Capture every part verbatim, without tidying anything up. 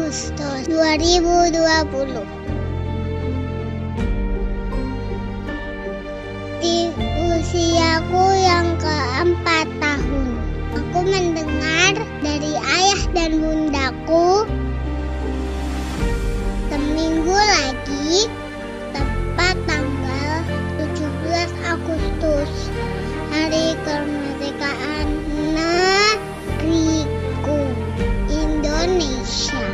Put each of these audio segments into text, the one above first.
Agustus dua ribu dua puluh. Di usiaku yang keempat tahun, aku mendengar dari ayah dan bundaku, seminggu lagi tepat tanggal tujuh belas Agustus, hari kemerdekaan negeriku, Indonesia.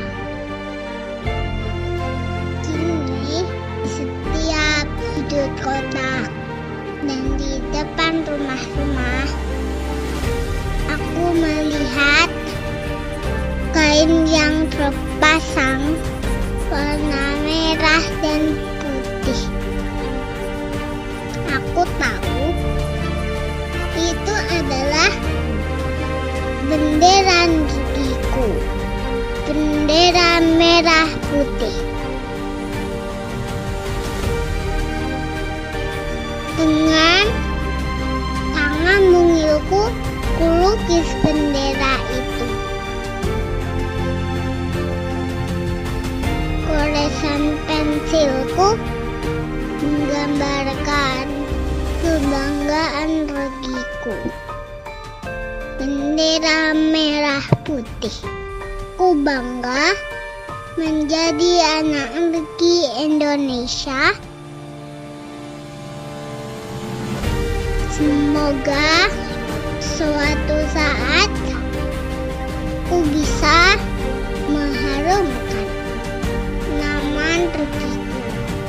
Kini setiap sudut kota dan di depan rumah-rumah, aku melihat kain yang terpasang warna merah dan putih. Aku tahu itu adalah bendera negeriku, bendera merah putih. Dengan tangan mungilku, kulukis bendera itu. Goresan pensilku menggambarkan kebanggaan regiku, bendera merah putih. Aku bangga menjadi anak regi Indonesia. Semoga suatu saat aku bisa mengharumkan nama regiku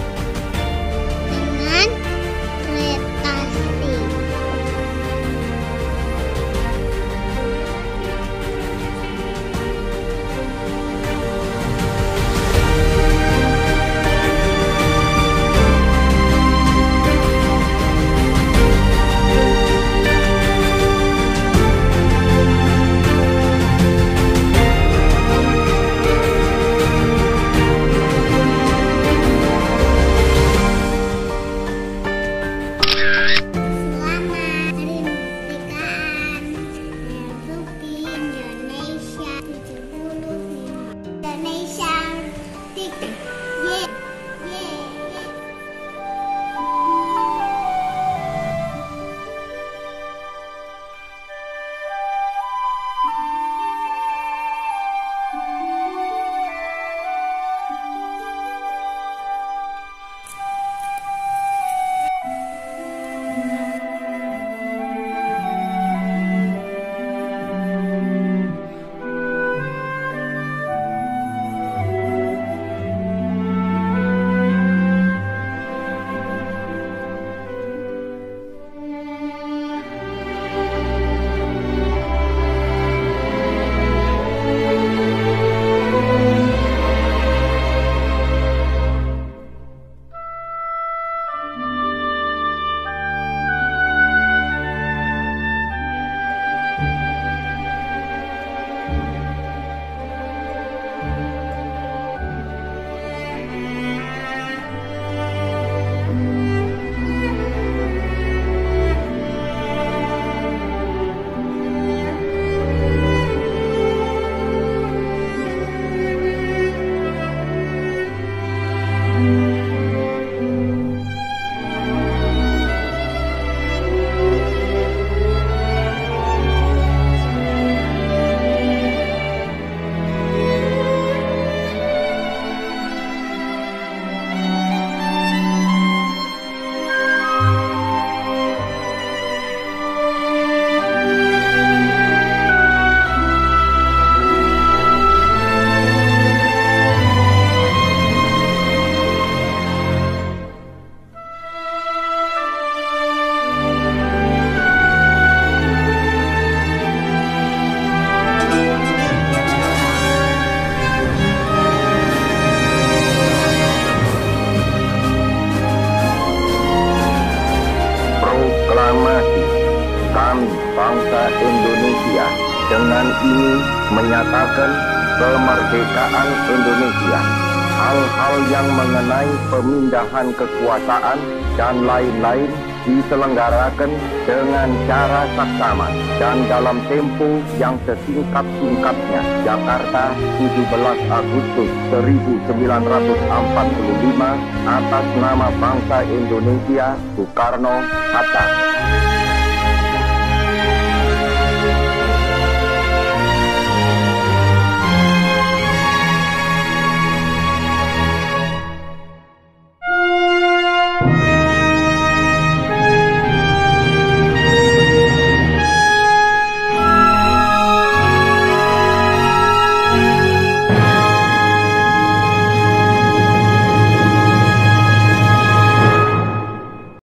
dengan prestasi. bangsa Indonesia dengan ini menyatakan kemerdekaan Indonesia. Hal-hal yang mengenai pemindahan kekuasaan dan lain-lain diselenggarakan dengan cara saksama dan dalam tempo yang sesingkat-singkatnya. Jakarta, tujuh belas Agustus seribu sembilan ratus empat puluh lima, atas nama bangsa Indonesia, Soekarno-Hatta.